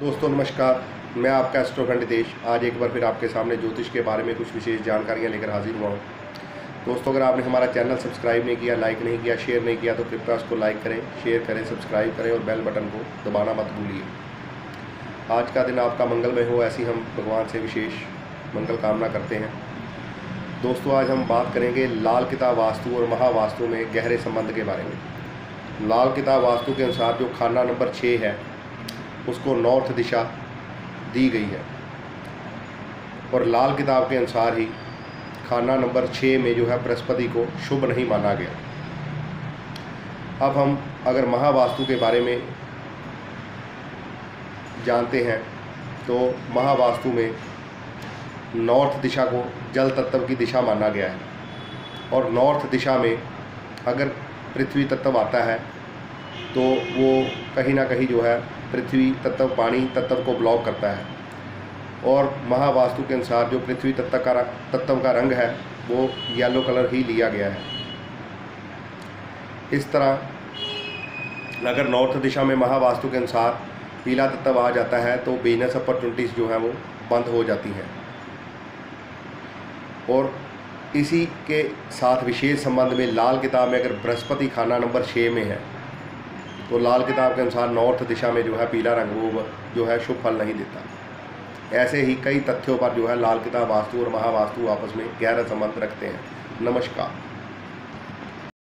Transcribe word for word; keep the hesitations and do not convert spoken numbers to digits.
दोस्तों नमस्कार, मैं आपका एस्ट्रो नितेश आज एक बार फिर आपके सामने ज्योतिष के बारे में कुछ विशेष जानकारियां लेकर हाजिर हुआ हूं। दोस्तों, अगर आपने हमारा चैनल सब्सक्राइब नहीं किया, लाइक नहीं किया, शेयर नहीं किया तो कृपया उसको लाइक करें, शेयर करें, सब्सक्राइब करें और बेल बटन को दबाना मत भूलिए। आज का दिन आपका मंगलमय हो, ऐसी हम भगवान से विशेष मंगल कामना करते हैं। दोस्तों, आज हम बात करेंगे लाल किताब वास्तु और महावास्तु में गहरे संबंध के बारे में। लाल किताब वास्तु के अनुसार जो खाना नंबर छः है उसको नॉर्थ दिशा दी गई है और लाल किताब के अनुसार ही खाना नंबर छः में जो है बृहस्पति को शुभ नहीं माना गया। अब हम अगर महावास्तु के बारे में जानते हैं तो महावास्तु में नॉर्थ दिशा को जल तत्व की दिशा माना गया है और नॉर्थ दिशा में अगर पृथ्वी तत्व आता है तो वो कहीं ना कहीं जो है पृथ्वी तत्व पानी तत्व को ब्लॉक करता है और महावास्तु के अनुसार जो पृथ्वी तत्व का तत्व का रंग है वो येलो कलर ही लिया गया है। इस तरह अगर नॉर्थ दिशा में महावास्तु के अनुसार पीला तत्व आ जाता है तो बिजनेस अपॉर्चुनिटीज़ जो हैं वो बंद हो जाती हैं। और इसी के साथ विशेष संबंध में लाल किताब में अगर बृहस्पति खाना नंबर छः में है तो लाल किताब के अनुसार नॉर्थ दिशा में जो है पीला रंग वो जो है शुभ फल नहीं देता। ऐसे ही कई तथ्यों पर जो है लाल किताब वास्तु और महावास्तु आपस में गहरा संबंध रखते हैं। नमस्कार।